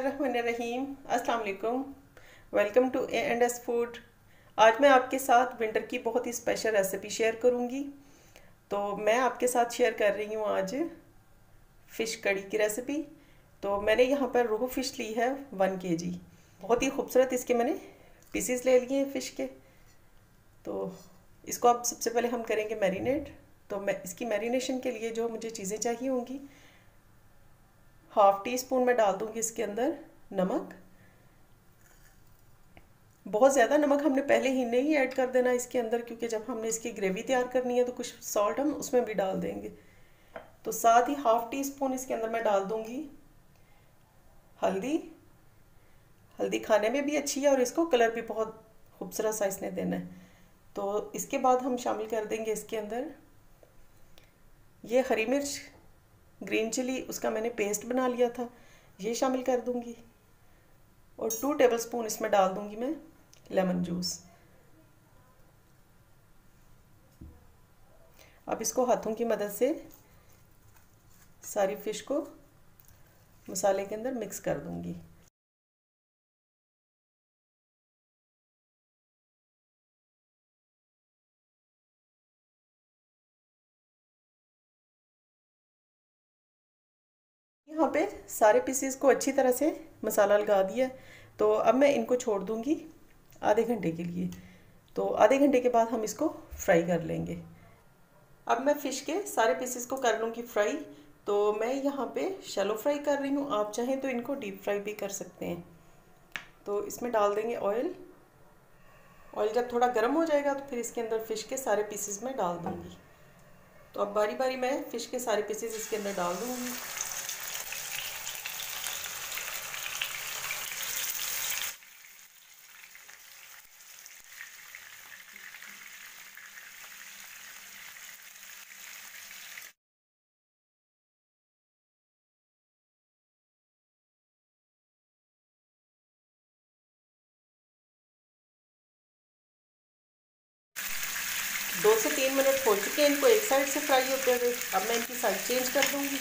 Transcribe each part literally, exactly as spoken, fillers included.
बिस्मिल्लाहिर्रहमानिर्रहीम। अस्सलाम वालेकुम। Welcome to A and S food. आज मैं आपके साथ विंटर की बहुत ही स्पेशल रेसिपी शेयर करूंगी। तो मैं आपके साथ शेयर कर रही हूँ आज फ़िश कड़ी की रेसिपी। तो मैंने यहाँ पर रोहू फ़िश ली है वन के जी। बहुत ही खूबसूरत इसके मैंने पीसीज ले लिए हैं फ़िश के। तो इसको अब सबसे पहले हम करेंगे मैरिनेट। तो मैं इसकी मैरिनेशन के लिए जो मुझे चीज़ें चाहिए होंगी, हाफ टी स्पून में डाल दूंगी इसके अंदर नमक। बहुत ज़्यादा नमक हमने पहले ही नहीं ऐड कर देना इसके अंदर, क्योंकि जब हमने इसकी ग्रेवी तैयार करनी है तो कुछ सॉल्ट हम उसमें भी डाल देंगे। तो साथ ही हाफ टी स्पून इसके अंदर मैं डाल दूंगी हल्दी। हल्दी खाने में भी अच्छी है और इसको कलर भी बहुत खूबसूरत सा इसने देना है। तो इसके बाद हम शामिल कर देंगे इसके अंदर ये हरी मिर्च, ग्रीन चिली, उसका मैंने पेस्ट बना लिया था, ये शामिल कर दूंगी। और टू टेबलस्पून इसमें डाल दूंगी मैं लेमन जूस। अब इसको हाथों की मदद से सारी फिश को मसाले के अंदर मिक्स कर दूंगी। यहाँ पे सारे पीसेस को अच्छी तरह से मसाला लगा दिया। तो अब मैं इनको छोड़ दूंगी आधे घंटे के लिए। तो आधे घंटे के बाद हम इसको फ्राई कर लेंगे। अब मैं फ़िश के सारे पीसेस को कर लूँगी फ्राई। तो मैं यहाँ पे शैलो फ्राई कर रही हूँ, आप चाहें तो इनको डीप फ्राई भी कर सकते हैं। तो इसमें डाल देंगे ऑयल। ऑयल जब थोड़ा गर्म हो जाएगा तो फिर इसके अंदर फ़िश के सारे पीसेस में डाल दूँगी। तो अब बारी बारी मैं फ़िश के सारे पीसेस इसके अंदर डाल दूँगी। दो से तीन मिनट हो चुके हैं इनको एक साइड से फ्राई होते हुए। अब मैं इनकी साइड चेंज कर दूंगी।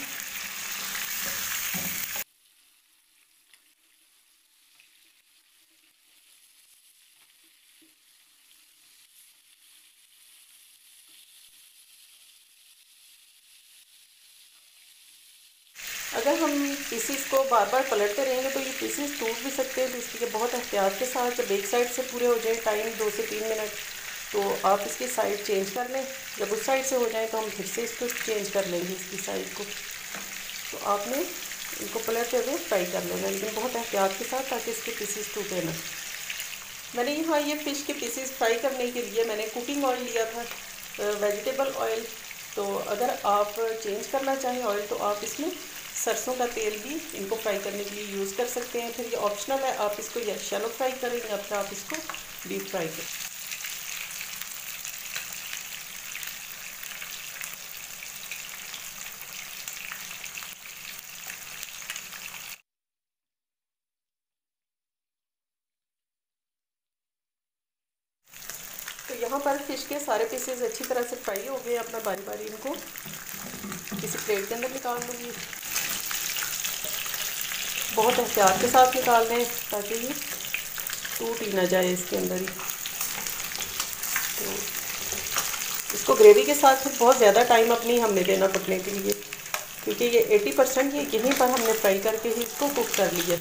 अगर हम पीसीस को बार बार पलटते रहेंगे तो ये पीसीस टूट भी सकते हैं। तो इसलिए बहुत एहतियात के साथ जब एक साइड से पूरे हो जाए टाइम दो से तीन मिनट, तो आप इसकी साइड चेंज कर लें। जब उस साइड से हो जाए तो हम फिर से इसको चेंज कर लेंगे इसकी साइड को। तो आपने इनको पलटते हुए फ्राई कर लेना, लेकिन बहुत एहतियात के साथ, ताकि इसके पीसेस टूटे ना। मैंने यहाँ ये फ़िश के पीसेस फ्राई करने के लिए मैंने कुकिंग ऑयल लिया था, वेजिटेबल ऑयल। तो अगर आप चेंज करना चाहें ऑयल तो आप इसमें सरसों का तेल भी इनको फ्राई करने के लिए यूज़ कर सकते हैं। फिर ये ऑप्शनल है, आप इसको या शैलो फ्राई करें या फिर आप इसको डीप फ्राई करें। तो यहाँ पर फ़िश के सारे पीसेस अच्छी तरह से फ्राई हो गए। अब मैं बारी बारी इनको किसी प्लेट के अंदर निकाल लूँगी। बहुत एहतियात के साथ निकाल लें ताकि ये टूट ही ना जाए इसके अंदर ही। तो इसको ग्रेवी के साथ फिर बहुत ज़्यादा टाइम अपनी हमने देना पकने के लिए, क्योंकि ये अस्सी परसेंट ये यहीं पर हमने फ्राई करके ही इसको कुक कर लिया।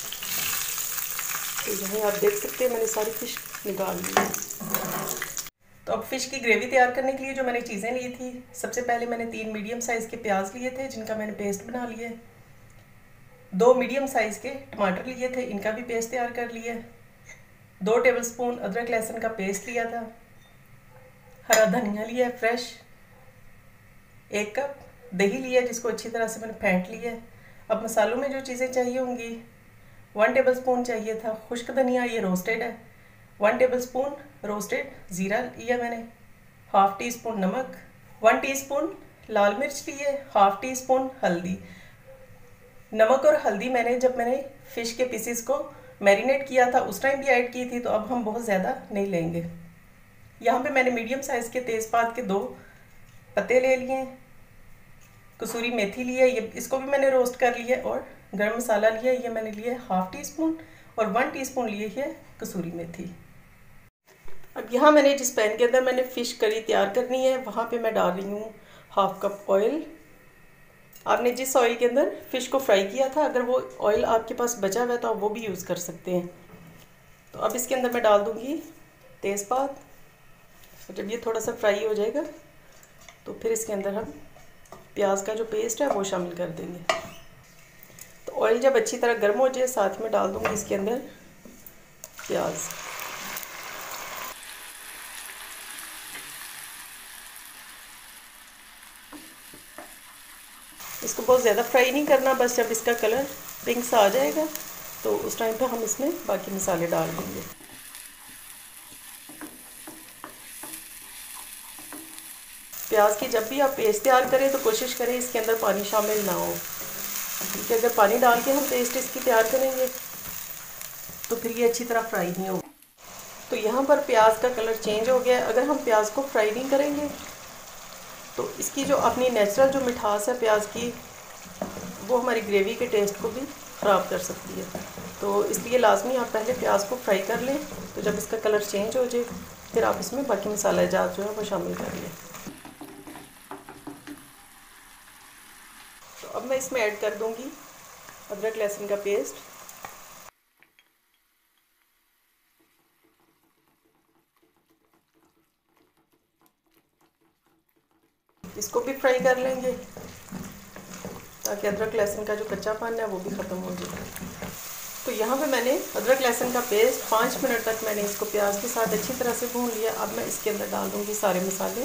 तो यहाँ आप देख सकते हैं मैंने सारी फ़िश निकाल ली है। तो अब फ़िश की ग्रेवी तैयार करने के लिए जो मैंने चीज़ें ली थी, सबसे पहले मैंने तीन मीडियम साइज़ के प्याज लिए थे जिनका मैंने पेस्ट बना लिया है। दो मीडियम साइज़ के टमाटर लिए थे, इनका भी पेस्ट तैयार कर लिया है। दो टेबलस्पून अदरक लहसुन का पेस्ट लिया था। हरा धनिया लिया है फ्रेश। एक कप दही लिया है जिसको अच्छी तरह से मैंने फेंट लिया है। अब मसालों में जो चीज़ें चाहिए होंगी, वन टेबलस्पून चाहिए था खुश्क धनिया, ये रोस्टेड है। वन टेबलस्पून रोस्टेड ज़ीरा लिया मैंने। हाफ टी स्पून नमक, वन टीस्पून लाल मिर्च लिए, हाफ टी स्पून हल्दी। नमक और हल्दी मैंने जब मैंने फ़िश के पीसेस को मैरिनेट किया था उस टाइम भी ऐड की थी, तो अब हम बहुत ज़्यादा नहीं लेंगे। यहाँ पे मैंने मीडियम साइज़ के तेज़पात के दो पत्ते ले लिए हैं। कसूरी मेथी ली है, ये इसको भी मैंने रोस्ट कर लिया, और गरम मसाला लिया है, ये मैंने लिया है हाफ़ टी स्पून, और वन टीस्पून लिए है कसूरी मेथी। अब यहाँ मैंने जिस पैन के अंदर मैंने फ़िश करी तैयार करनी है, वहाँ पे मैं डाल रही हूँ हाफ कप ऑयल। आपने जिस ऑयल के अंदर फ़िश को फ्राई किया था, अगर वो ऑयल आपके पास बचा हुआ है तो आप वो भी यूज़ कर सकते हैं। तो अब इसके अंदर मैं डाल दूँगी तेज़पात, और जब ये थोड़ा सा फ्राई हो जाएगा तो फिर इसके अंदर हम प्याज का जो पेस्ट है वो शामिल कर देंगे। तो ऑयल जब अच्छी तरह गर्म हो जाए, साथ में डाल दूँगी इसके अंदर प्याज। इसको बहुत ज़्यादा फ्राई नहीं करना, बस जब इसका कलर पिंक सा आ जाएगा तो उस टाइम पे हम इसमें बाकी मसाले डाल देंगे। प्याज की जब भी आप पेस्ट तैयार करें तो कोशिश करें इसके अंदर पानी शामिल ना हो, क्योंकि अगर पानी डाल के हम पेस्ट इसकी तैयार करेंगे तो फिर ये अच्छी तरह फ्राई नहीं होगा। तो यहाँ पर प्याज का कलर चेंज हो गया। अगर हम प्याज को फ्राई नहीं करेंगे तो इसकी जो अपनी नेचुरल जो मिठास है प्याज की, वो हमारी ग्रेवी के टेस्ट को भी ख़राब कर सकती है। तो इसलिए लाजमी आप पहले प्याज को फ्राई कर लें, तो जब इसका कलर चेंज हो जाए फिर आप इसमें बाकी मसाला जात जो है वो शामिल कर लें। तो अब मैं इसमें ऐड कर दूंगी अदरक लहसुन का पेस्ट। इसको भी फ्राई कर लेंगे ताकि अदरक लहसुन का जो कच्चापन है वो भी ख़त्म हो जाए। तो यहाँ पे मैंने अदरक लहसुन का पेस्ट पाँच मिनट तक मैंने इसको प्याज के साथ अच्छी तरह से भून लिया। अब मैं इसके अंदर डाल दूँगी सारे मसाले।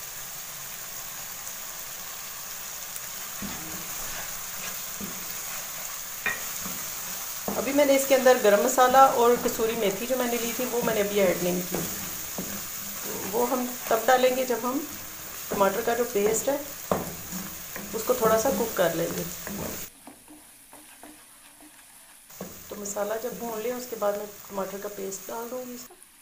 अभी मैंने इसके अंदर गरम मसाला और कसूरी मेथी जो मैंने ली थी वो मैंने अभी ऐड नहीं की, तो वो हम तब डालेंगे जब हम टमाटर का जो पेस्ट है उसको थोड़ा सा कुक कर लेंगे। तो मसाला जब भून लिया उसके बाद मैं टमाटर का पेस्ट डाल दूँगी।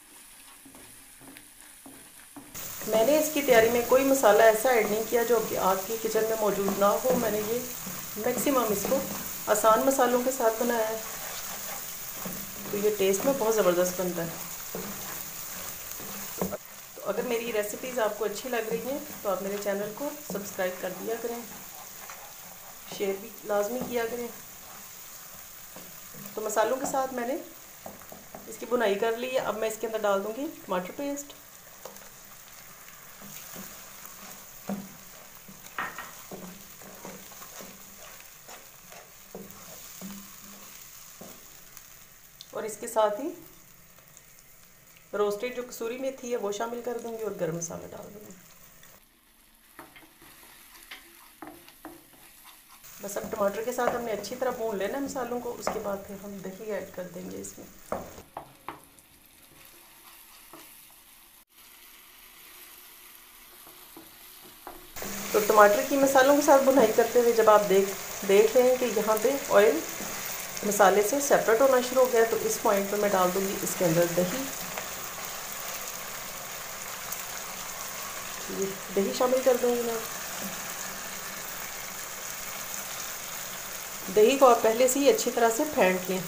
मैंने इसकी तैयारी में कोई मसाला ऐसा ऐड नहीं किया जो कि आपके किचन में मौजूद ना हो। मैंने ये मैक्सिमम इसको आसान मसालों के साथ बनाया है, तो ये टेस्ट में बहुत ज़बरदस्त बनता है। तो अगर मेरी रेसिपीज़ आपको अच्छी लग रही हैं तो आप मेरे चैनल को सब्सक्राइब कर दिया करें, शेयर भी लाजमी किया करें। तो मसालों के साथ मैंने इसकी बुनाई कर ली है। अब मैं इसके अंदर डाल दूँगी टमाटर पेस्ट। और इसके साथ ही रोस्टेड जो कसूरी मेथी है वो शामिल कर दूंगी और गरम मसाला डाल दूंगी। बस अब टमाटर के साथ हमने अच्छी तरह भून लेना है मसालों को, उसके बाद फिर हम दही ऐड कर देंगे इसमें। तो टमाटर की मसालों के साथ बुनाई करते हुए जब आप देख देख रहे हैं कि यहाँ पे ऑयल मसाले से सेपरेट होना शुरू हो गया, तो इस पॉइंट पे मैं डाल दूंगी इसके अंदर दही। दही शामिल कर दूंगी मैं। दही को आप पहले से ही अच्छी तरह से फेंट लें।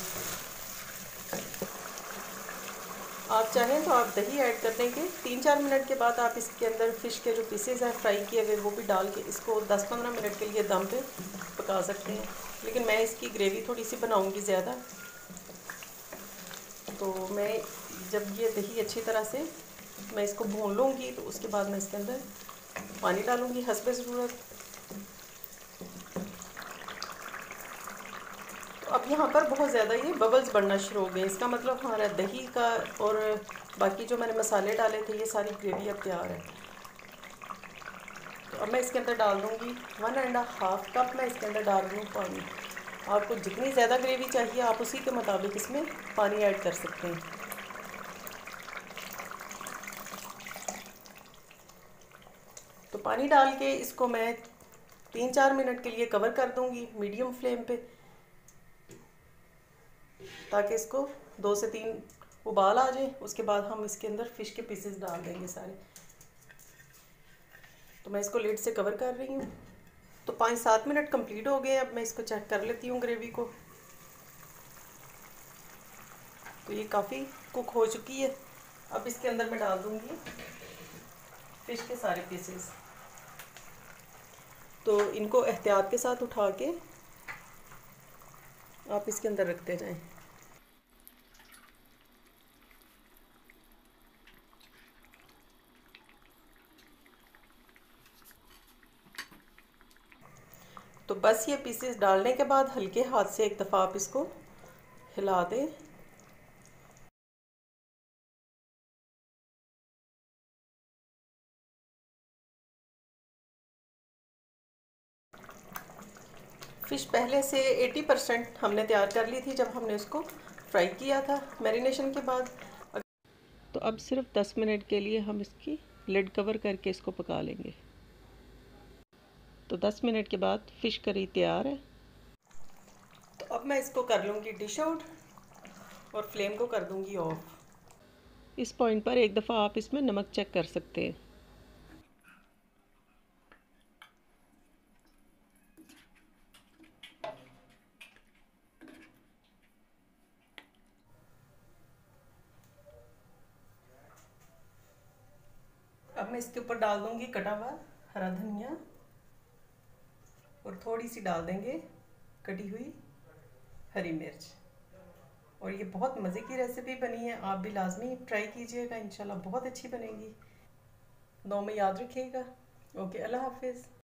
आप चाहें तो आप दही ऐड करने के तीन चार मिनट के बाद आप इसके अंदर फ़िश के जो पीसेज हैं फ्राई किए हुए वो भी डाल के इसको दस पंद्रह मिनट के लिए दम पे पका सकते हैं। लेकिन मैं इसकी ग्रेवी थोड़ी सी बनाऊंगी ज़्यादा, तो मैं जब ये दही अच्छी तरह से मैं इसको भून लूँगी तो उसके बाद मैं इसके अंदर पानी डालूँगी हस्बे ज़रूरत। तो अब यहाँ पर बहुत ज़्यादा ये बबल्स बढ़ना शुरू हो गए, इसका मतलब हमारा दही का और बाकी जो मैंने मसाले डाले थे ये सारी ग्रेवी अब तैयार है। तो अब मैं इसके अंदर डाल दूँगी वन एंड हाफ कप मैं इसके अंदर डाल रही हूँ पानी। आपको जितनी ज़्यादा ग्रेवी चाहिए आप उसी के मुताबिक इसमें पानी ऐड कर सकते हैं। तो पानी डाल के इसको मैं तीन चार मिनट के लिए कवर कर दूँगी मीडियम फ्लेम पे, ताकि इसको दो से तीन उबाल आ जाए। उसके बाद हम इसके अंदर फ़िश के पीसेस डाल देंगे सारे। तो मैं इसको लिड से कवर कर रही हूँ। तो पाँच सात मिनट कंप्लीट हो गए। अब मैं इसको चेक कर लेती हूँ ग्रेवी को। तो ये काफ़ी कुक हो चुकी है। अब इसके अंदर मैं डाल दूँगी फ़िश के सारे पीसेस। तो इनको एहतियात के साथ उठा के आप इसके अंदर रखते जाएं। तो बस ये पीसेस डालने के बाद हल्के हाथ से एक दफ़ा आप इसको हिला दें। फ़िश पहले से अस्सी परसेंट हमने तैयार कर ली थी जब हमने उसको फ्राई किया था मैरिनेशन के बाद। तो अब सिर्फ दस मिनट के लिए हम इसकी लिड कवर करके इसको पका लेंगे। तो दस मिनट के बाद फ़िश करी तैयार है। तो अब मैं इसको कर लूँगी डिश आउट और फ्लेम को कर दूँगी ऑफ। इस पॉइंट पर एक दफ़ा आप इसमें नमक चेक कर सकते हैं। अब मैं इसके ऊपर डाल दूँगी कटा हुआ हरा धनिया और थोड़ी सी डाल देंगे कटी हुई हरी मिर्च। और ये बहुत मज़े की रेसिपी बनी है, आप भी लाजमी ट्राई कीजिएगा, इंशाल्लाह बहुत अच्छी बनेगी। दुआ में याद रखिएगा। ओके, अल्लाह हाफिज़।